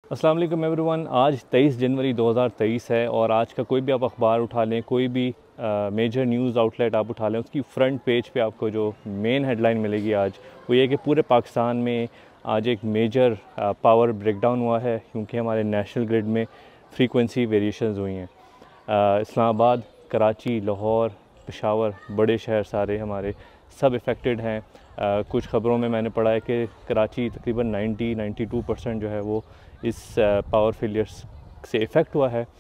अस्सलाम वालेकुम एवरीवन। आज 23 जनवरी 2023 है और आज का कोई भी आप अखबार उठा लें, कोई भी मेजर न्यूज़ आउटलेट आप उठा लें, उसकी फ्रंट पेज पे आपको जो मेन हेडलाइन मिलेगी आज वो ये कि पूरे पाकिस्तान में आज एक मेजर पावर ब्रेकडाउन हुआ है क्योंकि हमारे नेशनल ग्रिड में फ्रीक्वेंसी वेरिएशंस हुई हैं। इस्लामाबाद, कराची, लाहौर, पेशावर, बड़े शहर सारे हमारे सब इफ़ेक्टेड हैं। कुछ ख़बरों में मैंने पढ़ा है कि कराची तकरीबन 92% जो है वो इस पावर फेलियर्स से इफ़ेक्ट हुआ है।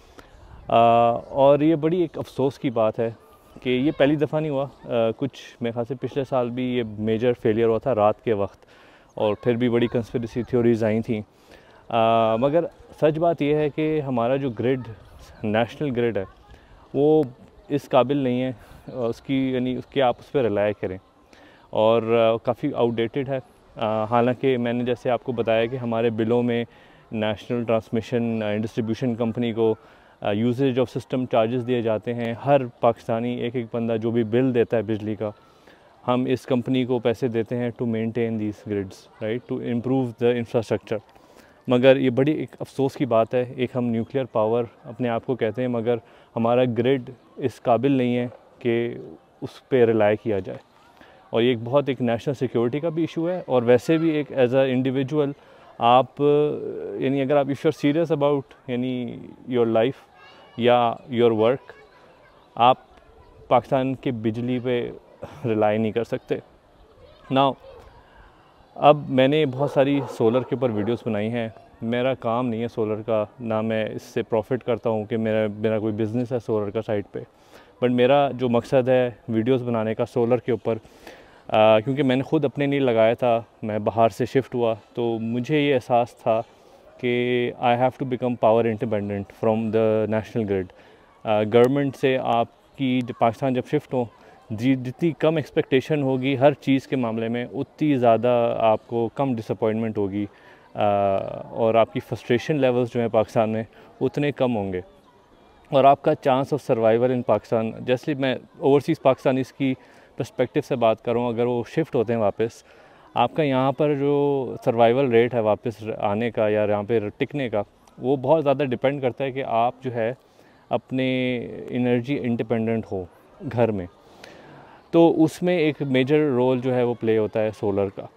और ये बड़ी एक अफ़सोस की बात है कि ये पहली दफ़ा नहीं हुआ। कुछ मेरे ख़्याल से पिछले साल भी ये मेजर फेलियर हुआ था रात के वक्त और फिर भी बड़ी कंस्पिरेसी थ्योरीज़ आई थी। मगर सच बात यह है कि हमारा जो ग्रिड, नेशनल ग्रिड है, वो इस काबिल नहीं है उसकी यानी उसके आप उस पर रिलाय करें और काफ़ी आउटडेटेड है। हालांकि मैंने जैसे आपको बताया कि हमारे बिलों में national transmission and distribution company को यूसेज ऑफ सिस्टम चार्जेस दिए जाते हैं। हर पाकिस्तानी एक बंदा जो भी बिल देता है बिजली का, हम इस कंपनी को पैसे देते हैं to maintain these grids, right, to improve the infrastructure. मगर ये बड़ी एक अफ़सोस की बात है, एक हम न्यूक्लियर पावर अपने आप को कहते हैं मगर हमारा ग्रिड इस काबिल नहीं है कि उस पर रिलाय किया जाए। और ये एक बहुत एक नेशनल सिक्योरिटी का भी इशू है और वैसे भी एक एज अ इंडिविजुअल आप यानी अगर आप if you are serious about यानी योर लाइफ या योर वर्क, आप पाकिस्तान के बिजली पे रिलाई नहीं कर सकते। नाउ अब मैंने बहुत सारी सोलर के ऊपर वीडियोस बनाई हैं। मेरा काम नहीं है सोलर का, ना मैं इससे प्रॉफिट करता हूँ कि मेरा कोई बिज़नेस है सोलर का साइड पे, बट मेरा जो मकसद है वीडियोस बनाने का सोलर के ऊपर, क्योंकि मैंने ख़ुद अपने लिए लगाया था, मैं बाहर से शिफ्ट हुआ तो मुझे ये एहसास था कि I have to become power independent from the national grid. Government से आपकी पाकिस्तान जब शिफ्ट हो, जितनी कम एक्सपेक्टेशन होगी हर चीज़ के मामले में, उतनी ज़्यादा आपको कम डिसअपॉइंटमेंट होगी और आपकी फ्रस्ट्रेशन लेवल्स जो हैं पाकिस्तान में उतने कम होंगे और आपका chance of survival in Pakistan, जैसे मैं ओवरसीज़ पाकिस्तानीज़ की पर्सपेक्टिव से बात करूँ, अगर वो शिफ्ट होते हैं वापस, आपका यहाँ पर जो सर्वाइवल रेट है वापस आने का या यहाँ पे टिकने का, वो बहुत ज़्यादा डिपेंड करता है कि आप जो है अपने एनर्जी इंडिपेंडेंट हो घर में। तो उसमें एक मेजर रोल जो है वो प्ले होता है सोलर का।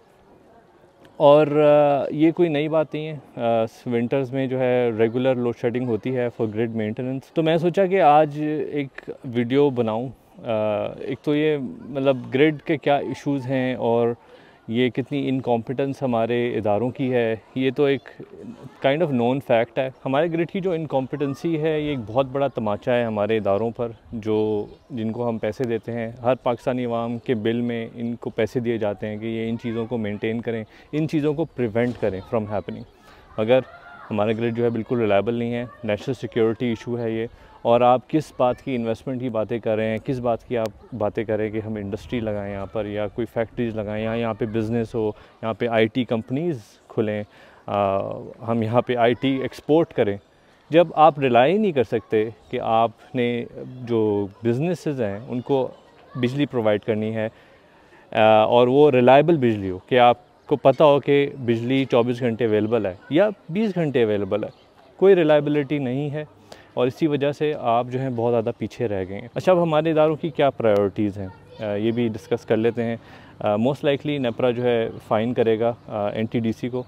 और ये कोई नई बात नहीं है, विंटर्स में जो है रेगुलर लोड शेडिंग होती है फॉर ग्रिड मेंटेनेंस। तो मैं सोचा कि आज एक वीडियो बनाऊं। एक तो ये मतलब ग्रिड के क्या इश्यूज़ हैं और ये कितनी इनकॉम्पिटेंस हमारे इदारों की है, ये तो एक काइंड ऑफ नोन फैक्ट है। हमारे ग्रिड की जो इनकॉम्पिटेंसी है ये एक बहुत बड़ा तमाचा है हमारे इदारों पर, जिनको हम पैसे देते हैं। हर पाकिस्तानी अवाम के बिल में इनको पैसे दिए जाते हैं कि ये इन चीज़ों को मेंटेन करें, इन चीज़ों को प्रिवेंट करें फ्रॉम हैपनिंग। मगर हमारा ग्रिड जो है बिल्कुल रिलायबल नहीं है, नेशनल सिक्योरिटी इशू है ये। और आप किस बात की इन्वेस्टमेंट की बातें कर रहे हैं, किस बात की आप बातें करें कि हम इंडस्ट्री लगाएं यहाँ पर या कोई फैक्ट्रीज़ लगाएं या यहाँ पे बिज़नेस हो, यहाँ पे आईटी कंपनीज़ खुलें, हम यहाँ पे आईटी एक्सपोर्ट करें, जब आप रिलाई नहीं कर सकते कि आपने जो बिज़नेसेस हैं उनको बिजली प्रोवाइड करनी है और वो रिलायबल बिजली हो, कि आपको पता हो कि बिजली 24 घंटे अवेलेबल है या 20 घंटे अवेलेबल है, कोई रिलायबिलिटी नहीं है और इसी वजह से आप जो हैं बहुत ज़्यादा पीछे रह गए हैं। अच्छा, अब हमारे इदारों की क्या प्रायोरिटीज़ हैं ये भी डिस्कस कर लेते हैं। मोस्ट लाइकली नेपरा जो है फ़ाइन करेगा एनटीडीसी को,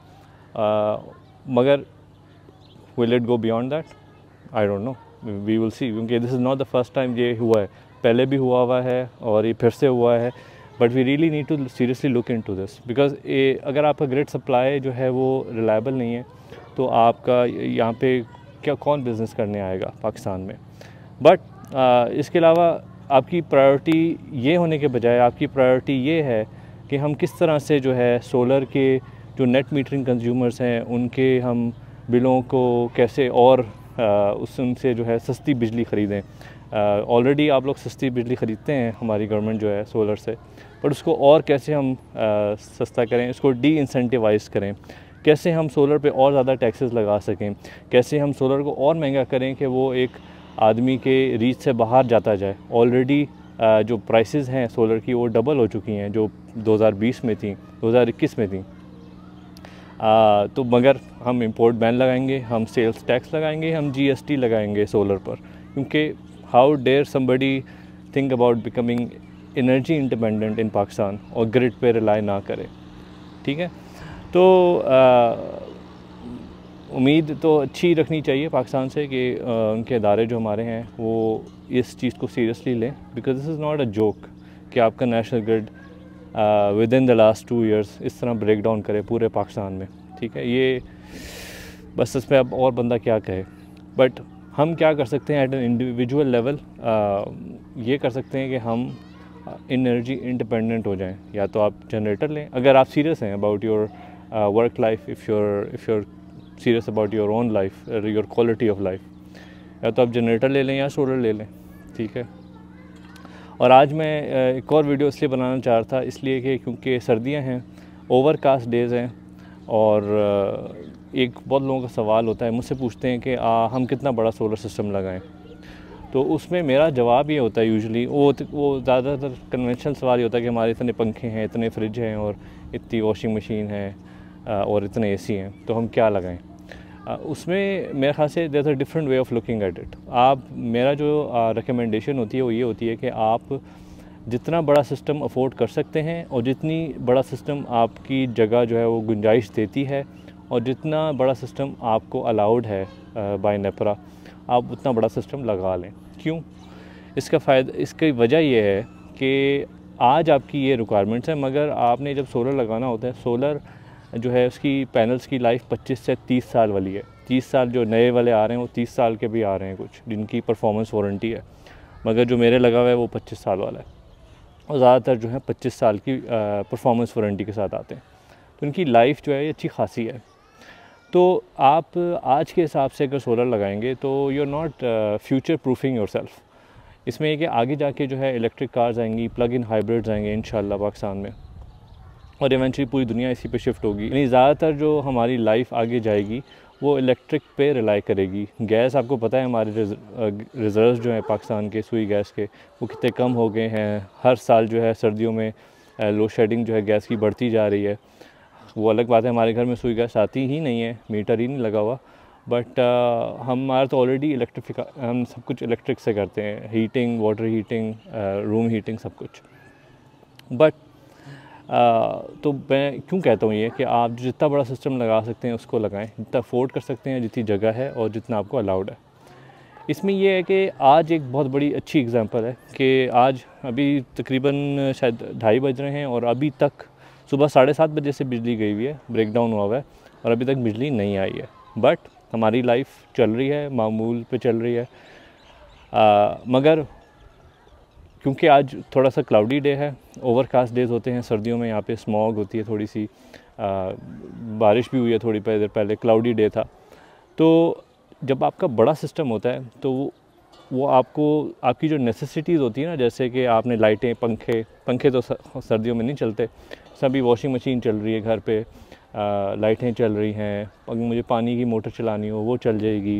मगर will it go beyond that, I don't know, we will see, क्योंकि this is not the first time ये हुआ है, पहले भी हुआ है और ये फिर से हुआ है। But we really need to seriously look into this, because अगर आपका ग्रिड सप्लाई जो है वो रिलायबल नहीं है तो आपका यहाँ पे क्या कौन बिज़नेस करने आएगा पाकिस्तान में। बट इसके अलावा आपकी प्रायोरिटी ये होने के बजाय आपकी प्रायोरिटी ये है कि हम किस तरह से जो है सोलर के जो नेट मीटरिंग कंज्यूमर्स हैं उनके हम बिलों को कैसे और उनसे जो है सस्ती बिजली ख़रीदें। ऑलरेडी आप लोग सस्ती बिजली ख़रीदते हैं हमारी गवर्नमेंट जो है सोलर से, पर उसको और कैसे हम सस्ता करें, इसको डी इंसेंटिवाइज़ करें, कैसे हम सोलर पे और ज़्यादा टैक्सेस लगा सकें, कैसे हम सोलर को और महंगा करें कि वो एक आदमी के रीच से बाहर जाता जाए। ऑलरेडी जो प्राइसेस हैं सोलर की वो डबल हो चुकी हैं जो 2020 में थी, 2021 में थी। तो मगर हम इंपोर्ट बैन लगाएंगे, हम सेल्स टैक्स लगाएंगे, हम GST लगाएंगे सोलर पर, क्योंकि how dare somebody think about becoming energy independent in Pakistan और ग्रिड पे रिलाई ना करे। ठीक है, तो उम्मीद तो अच्छी रखनी चाहिए पाकिस्तान से कि उनके अदारे जो हमारे हैं वो इस चीज़ को सीरियसली लें, because this is not a joke कि आपका national grid within the last 2 years इस तरह ब्रेक डाउन करे पूरे पाकिस्तान में। ठीक है, ये बस इसमें अब और बंदा क्या कहे, बट हम क्या कर सकते हैं एट एन इंडिविजुअल लेवल, ये कर सकते हैं कि हम एनर्जी इंडिपेंडेंट हो जाएं। या तो आप जनरेटर लें अगर आप सीरियस हैं about your work life, if you're serious about your own life, your quality of life, या तो आप जनरेटर ले लें या सोलर ले लें। ठीक है, और आज मैं एक और वीडियो इसलिए बनाना चाह रहा था, इसलिए कि क्योंकि सर्दियां हैं, ओवरकास्ट डेज़ हैं, और एक बहुत लोगों का सवाल होता है, मुझसे पूछते हैं कि हम कितना बड़ा सोलर सिस्टम लगाएं। तो उसमें मेरा जवाब ये होता है यूजुअली, वो ज़्यादातर कन्वेंशनल सवाल ये होता है कि हमारे इतने पंखे हैं, इतने फ्रिज हैं, और इतनी वॉशिंग मशीन है, और इतने AC हैं, तो हम क्या लगाएं। उसमें मेरे ख़्याल से there is a different way of looking at it. मेरा जो रिकमेंडेशन होती है वो ये होती है कि आप जितना बड़ा सिस्टम अफोर्ड कर सकते हैं, और जितनी बड़ा सिस्टम आपकी जगह जो है वो गुंजाइश देती है, और जितना बड़ा सिस्टम आपको अलाउड है बाय नेपरा, आप उतना बड़ा सिस्टम लगा लें। क्यों? इसकी वजह ये है कि आज आपकी ये रिक्वायरमेंट्स हैं, मगर आपने जब सोलर लगाना होता है, सोलर जो है उसकी पैनल्स की लाइफ 25 से 30 साल वाली है। 30 साल जो नए वाले आ रहे हैं वो 30 साल के भी आ रहे हैं कुछ, जिनकी परफॉर्मेंस वारंटी है, मगर जो मेरे लगा हुआ है वो 25 साल वाला है, और ज़्यादातर जो है 25 साल की परफॉर्मेंस वारंटी के साथ आते हैं। तो इनकी लाइफ जो है ये अच्छी खासी है। तो आप आज के हिसाब से अगर सोलर लगाएंगे तो you are not future proofing yourself. इसमें यह कि आगे जाके जो है इलेक्ट्रिक कार्स आएंगी, प्लग इन हाइब्रिड्स आएंगे इंशाल्लाह पाकिस्तान में, और इवेंचुअली पूरी दुनिया इसी पे शिफ्ट होगी। यानी ज़्यादातर जो हमारी लाइफ आगे जाएगी वो इलेक्ट्रिक पे रिलाई करेगी। गैस, आपको पता है हमारे रिज़र्व्स जो हैं पाकिस्तान के सुई गैस के, वो कितने कम हो गए हैं। हर साल जो है सर्दियों में लोड शेडिंग जो है गैस की बढ़ती जा रही है। वो अलग बात है, हमारे घर में सुई गैस आती ही नहीं है, मीटर ही नहीं लगा हुआ, बट हमारा तो ऑलरेडी हम सब कुछ इलेक्ट्रिक से करते हैं, heating, water heating, room heating, सब कुछ। बट तो मैं क्यों कहता हूँ ये कि आप जितना बड़ा सिस्टम लगा सकते हैं उसको लगाएं, जितना अफोर्ड कर सकते हैं, जितनी जगह है और जितना आपको अलाउड है। इसमें यह है कि आज एक बहुत बड़ी अच्छी एग्जांपल है कि आज अभी तकरीबन शायद 2:30 बज रहे हैं, और अभी तक सुबह 7:30 बजे से बिजली गई हुई है, ब्रेकडाउन हुआ हुआ है, और अभी तक बिजली नहीं आई है। बट हमारी लाइफ चल रही है, मामूल पे चल रही है। मगर क्योंकि आज थोड़ा सा क्लाउडी डे है, ओवरकास्ट डेज़ होते हैं सर्दियों में, यहाँ पे स्मॉग होती है थोड़ी सी, बारिश भी हुई है थोड़ी देर पहले, क्लाउडी डे था। तो जब आपका बड़ा सिस्टम होता है तो वो आपको आपकी जो नेसेसिटीज़ होती है ना, जैसे कि आपने लाइटें, पंखे तो सर्दियों में नहीं चलते, सभी वॉशिंग मशीन चल रही है घर पे, लाइटें चल रही हैं, अगर मुझे पानी की मोटर चलानी हो वो चल जाएगी,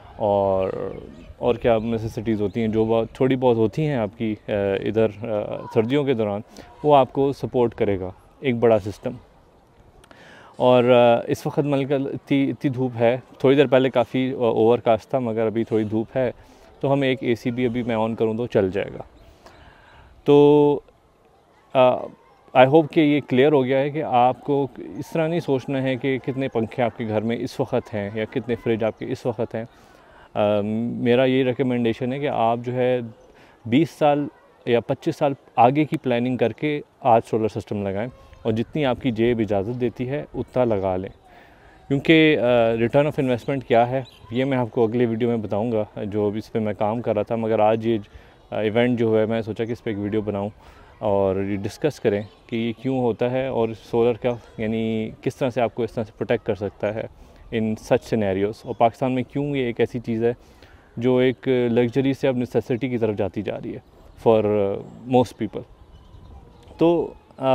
और क्या नेसेसिटीज़ होती हैं जो थोड़ी बहुत होती हैं आपकी इधर सर्दियों के दौरान, वो आपको सपोर्ट करेगा एक बड़ा सिस्टम। और इस वक्त मतलब इतनी धूप है, थोड़ी देर पहले काफ़ी ओवरकास्ट था, मगर अभी थोड़ी धूप है, तो हम एक AC भी अभी मैं ऑन करूँ तो चल जाएगा। तो आई होप कि ये क्लियर हो गया है कि आपको इस तरह नहीं सोचना है कि कितने पंखे आपके घर में इस वक्त हैं या कितने फ्रिज आपके इस वक्त हैं। मेरा ये रिकमेंडेशन है कि आप जो है 20 साल या 25 साल आगे की प्लानिंग करके आज सोलर सिस्टम लगाएं, और जितनी आपकी जेब इजाज़त देती है उतना लगा लें। क्योंकि रिटर्न ऑफ इन्वेस्टमेंट क्या है ये मैं आपको अगले वीडियो में बताऊंगा, जो इस पर मैं काम कर रहा था, मगर आज ये इवेंट जो है मैं सोचा कि इस पर एक वीडियो बनाऊं और डिस्कस करें कि ये क्यों होता है, और सोलर का यानी किस तरह से आपको इस तरह से प्रोटेक्ट कर सकता है इन सच सिनेरियोस, और पाकिस्तान में क्यों ये एक ऐसी चीज़ है जो एक लग्जरी से अब नेसेसिटी की तरफ जाती जा रही है फॉर मोस्ट पीपल। तो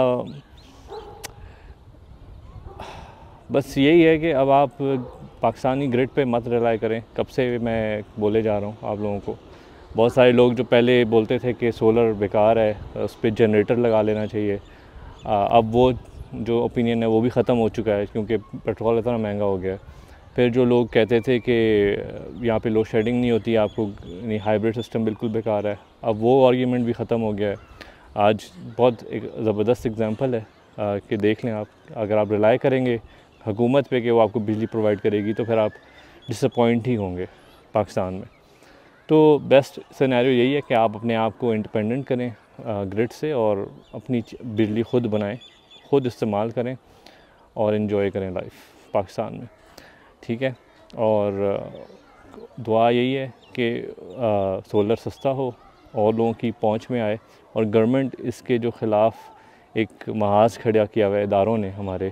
बस यही है कि अब आप पाकिस्तानी ग्रिड पे मत रिलाई करें। कब से मैं बोले जा रहा हूँ आप लोगों को, बहुत सारे लोग जो पहले बोलते थे कि सोलर बेकार है, उस पर जनरेटर लगा लेना चाहिए, अब वो जो ओपिनियन है वो भी ख़त्म हो चुका है क्योंकि पेट्रोल इतना महंगा हो गया है। फिर जो लोग कहते थे कि यहाँ पे लोड शेडिंग नहीं होती, आपको नहीं, हाइब्रिड सिस्टम बिल्कुल बेकार है, अब वो आर्गूमेंट भी ख़त्म हो गया है। आज बहुत एक ज़बरदस्त एग्जांपल है कि देख लें आप, अगर आप रिलाई करेंगे हुकूमत पे कि वो आपको बिजली प्रोवाइड करेगी तो फिर आप डिसअपॉइंट ही होंगे पाकिस्तान में। तो बेस्ट सिनेरियो यही है कि आप अपने आप को इंडिपेंडेंट करें ग्रिड से और अपनी बिजली ख़ुद बनाएं, ख़ुद इस्तेमाल करें और इन्जॉय करें लाइफ पाकिस्तान में, ठीक है। और दुआ यही है कि सोलर सस्ता हो और लोगों की पहुंच में आए और गवर्नमेंट इसके जो ख़िलाफ़ एक महाज खड़ा किया हुआ है इदारों ने हमारे,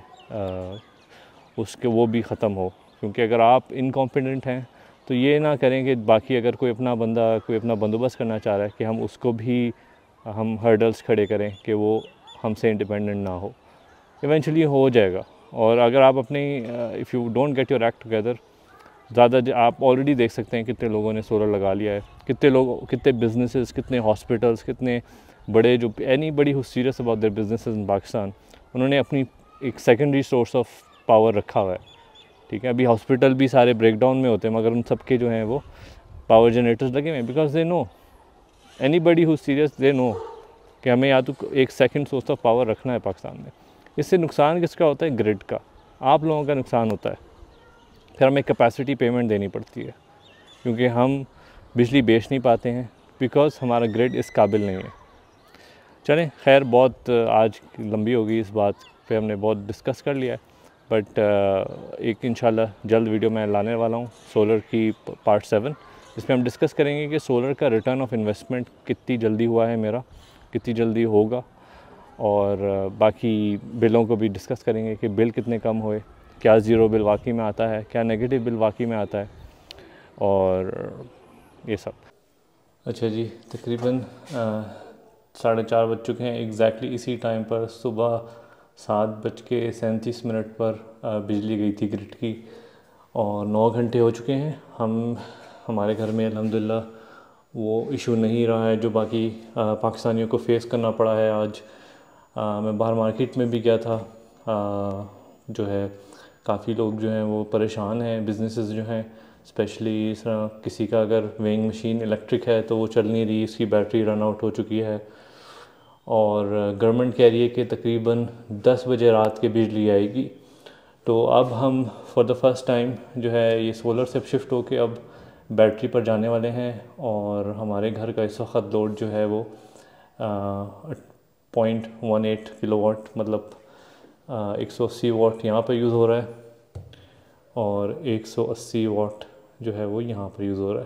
उसके वो भी ख़त्म हो। क्योंकि अगर आप इनकॉम्पिटेंट हैं तो ये ना करें कि बाकी अगर कोई अपना बंदा कोई अपना बंदोबस्त करना चाह रहा है कि हम उसको भी हम हर्डल्स खड़े करें कि वो हमसे इंडिपेंडेंट ना हो। इवेंचुअली हो जाएगा। और अगर आप अपनी if you don't get your act together, ज़्यादा आप ऑलरेडी देख सकते हैं कितने लोगों ने सोलर लगा लिया है, कितने लोग, कितने बिजनेसेस, कितने हॉस्पिटल्स, कितने बड़े जो anybody who serious about their businesses in Pakistan, उन्होंने अपनी एक सेकेंडरी सोर्स ऑफ पावर रखा हुआ है, ठीक है। अभी हॉस्पिटल भी सारे ब्रेकडाउन में होते हैं मगर उन सब के जो हैं वो पावर जनरेटर्स लगे हुए हैं, because they know, anybody who serious they know कि हमें या तो एक सेकंड सोर्स ऑफ पावर रखना है पाकिस्तान में। इससे नुकसान किसका होता है? ग्रिड का, आप लोगों का नुकसान होता है। फिर हमें कैपेसिटी पेमेंट देनी पड़ती है क्योंकि हम बिजली बेच नहीं पाते हैं बिकॉज़ हमारा ग्रिड इस काबिल नहीं है। चलें, खैर बहुत आज लंबी हो गई, इस बात पे हमने बहुत डिस्कस कर लिया है, बट एक इंशाल्लाह जल्द वीडियो मैं लाने वाला हूँ सोलर की पार्ट 7, जिसमें हम डिस्कस करेंगे कि सोलर का रिटर्न ऑफ इन्वेस्टमेंट कितनी जल्दी हुआ है मेरा, कितनी जल्दी होगा, और बाकी बिलों को भी डिस्कस करेंगे कि बिल कितने कम हुए, क्या ज़ीरो बिल वाकई में आता है, क्या नेगेटिव बिल वाकई में आता है, और ये सब। अच्छा जी, तकरीबन 4:30 बज चुके हैं एग्जैक्टली। इसी टाइम पर सुबह 7:37 पर बिजली गई थी ग्रिड की और 9 घंटे हो चुके हैं। हमारे घर में अल्हम्दुलिल्लाह वो इशू नहीं रहा है जो बाकी पाकिस्तानियों को फेस करना पड़ा है। आज मैं बाहर मार्केट में भी गया था, जो है काफ़ी लोग जो हैं वो परेशान हैं, बिज़नेसेस जो हैं स्पेशली इस तरह किसी का अगर वेइंग मशीन इलेक्ट्रिक है तो वो चल नहीं रही, इसकी बैटरी रन आउट हो चुकी है, और गवर्नमेंट कह रही है कि तकरीबन 10 बजे रात के बिजली आएगी। तो अब हम फॉर द फर्स्ट टाइम जो है ये सोलर से शिफ्ट होके अब बैटरी पर जाने वाले हैं, और हमारे घर का इस वक्त लोड जो है वो 0.18 किलोवाट, मतलब 180 वाट यहाँ पर यूज़ हो रहा है और 180 वाट जो है वो यहाँ पर यूज़ हो रहा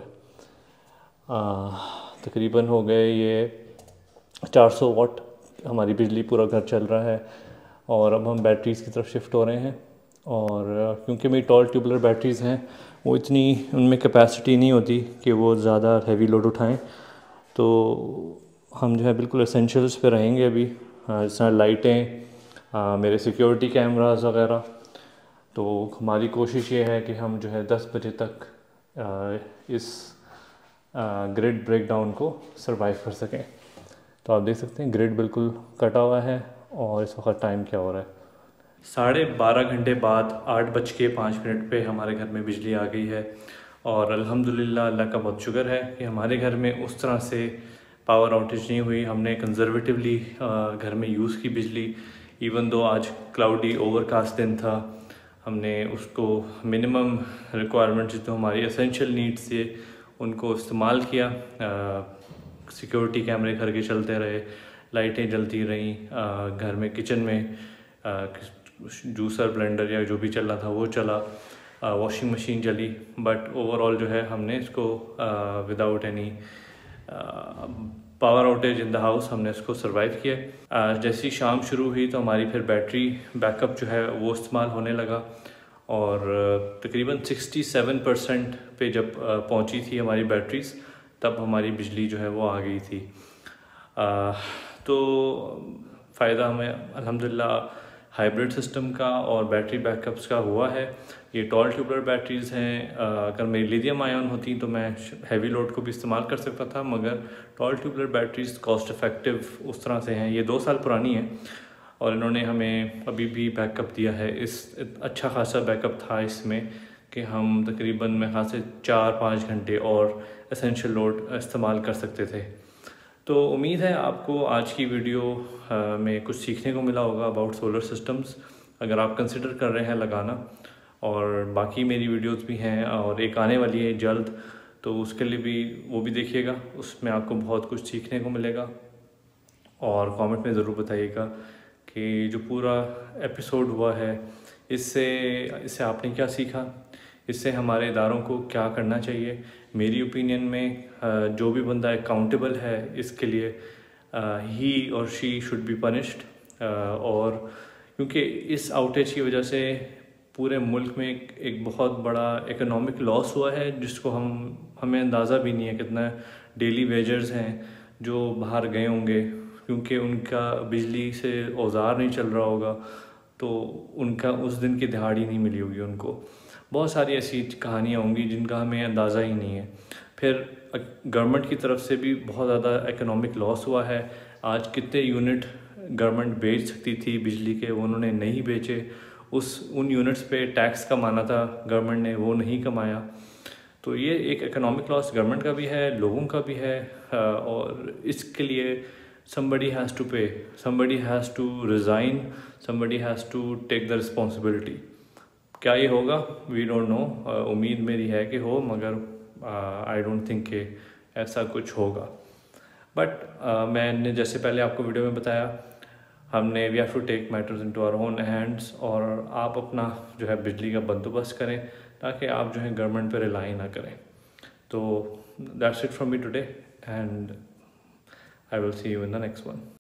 है। तकरीबन हो गए ये 400 वाट हमारी बिजली, पूरा घर चल रहा है। और अब हम बैटरीज़ की तरफ शिफ्ट हो रहे हैं, और क्योंकि मेरी टॉल ट्यूबुलर बैटरीज़ हैं वो इतनी, उनमें कैपेसिटी नहीं होती कि वो ज़्यादा हैवी लोड उठाएं, तो हम जो है बिल्कुल एसेंशियल्स पे रहेंगे अभी, जैसे लाइटें, मेरे सिक्योरिटी कैमरास वगैरह। तो हमारी कोशिश ये है कि हम जो है 10 बजे तक इस ग्रिड ब्रेकडाउन को सरवाइव कर सकें। तो आप देख सकते हैं ग्रिड बिल्कुल कटा हुआ है, और इस वक्त टाइम क्या हो रहा है, 12:30 घंटे बाद 8:05 पे हमारे घर में बिजली आ गई है। और अल्हम्दुलिल्लाह, अल्लाह का बहुत शुक्र है कि हमारे घर में उस तरह से पावर आउटेज नहीं हुई। हमने कंजर्वेटिवली घर में यूज़ की बिजली, इवन दो आज क्लाउडी ओवरकास्ट दिन था, हमने उसको मिनिमम रिक्वायरमेंट्स जो हमारी एसेंशियल नीड्स थे उनको इस्तेमाल किया। सिक्योरिटी कैमरे घर के चलते रहे, लाइटें जलती रहीं, घर में किचन में जूसर ब्लेंडर या जो भी चल रहा था वो चला, वॉशिंग मशीन चली, बट ओवरऑल जो है हमने इसको without any power outage in the house हमने इसको सरवाइव किया। जैसी शाम शुरू हुई तो हमारी फिर बैटरी बैकअप जो है वो इस्तेमाल होने लगा, और तकरीबन 67% पे जब पहुंची थी हमारी बैटरीज़, तब हमारी बिजली जो है वो आ गई थी। तो फ़ायदा हमें अल्हम्दुलिल्लाह हाइब्रिड सिस्टम का और बैटरी बैकअप्स का हुआ है। ये टॉल ट्यूबुलर बैटरीज़ हैं, अगर मेरी लिथियम आयन होती तो मैं हैवी लोड को भी इस्तेमाल कर सकता था, मगर tall tubular batteries cost effective उस तरह से हैं। ये 2 साल पुरानी है, और इन्होंने हमें अभी भी बैकअप दिया है। अच्छा खासा बैकअप था इसमें कि हम तकरीबन मेरे ख्याल से 4-5 घंटे और एसेंशियल लोड इस्तेमाल कर सकते थे। तो उम्मीद है आपको आज की वीडियो में कुछ सीखने को मिला होगा अबाउट सोलर सिस्टम्स, अगर आप कंसिडर कर रहे हैं लगाना। और बाकी मेरी वीडियोस भी हैं और एक आने वाली है जल्द, तो उसके लिए भी वो भी देखिएगा, उसमें आपको बहुत कुछ सीखने को मिलेगा। और कमेंट में ज़रूर बताइएगा कि जो पूरा एपिसोड हुआ है इससे आपने क्या सीखा, इससे हमारे इदारों को क्या करना चाहिए। मेरी ओपिनियन में जो भी बंदा अकाउंटेबल है इसके लिए ही और शी शुड बी पनिश्ड। और क्योंकि इस आउटेज की वजह से पूरे मुल्क में एक बहुत बड़ा इकोनॉमिक लॉस हुआ है, जिसको हमें अंदाज़ा भी नहीं है। कितना डेली वेजर्स हैं जो बाहर गए होंगे क्योंकि उनका बिजली से औज़ार नहीं चल रहा होगा, तो उनका उस दिन की दिहाड़ी नहीं मिली होगी उनको। बहुत सारी ऐसी कहानियाँ होंगी जिनका हमें अंदाज़ा ही नहीं है। फिर गवर्नमेंट की तरफ से भी बहुत ज़्यादा इकोनॉमिक लॉस हुआ है। आज कितने यूनिट गवर्नमेंट बेच सकती थी बिजली के, वो उन्होंने नहीं बेचे। उन यूनिट्स पे टैक्स कमाना था गवर्नमेंट ने, वो नहीं कमाया। तो ये एक इकोनॉमिक लॉस गवर्नमेंट का भी है, लोगों का भी है। और इसके लिए somebody has to pay, somebody has to resign, somebody has to take the responsibility। क्या ये होगा? We don't know। उम्मीद मेरी है कि हो, मगर I don't think कि ऐसा कुछ होगा। बट मैंने जैसे पहले आपको वीडियो में बताया, हमने we have to take matters into our own hands. और आप अपना जो है बिजली का बंदोबस्त करें ताकि आप जो है गवर्नमेंट पे रिलाई ना करें। तो that's it from me today and I will see you in the next one.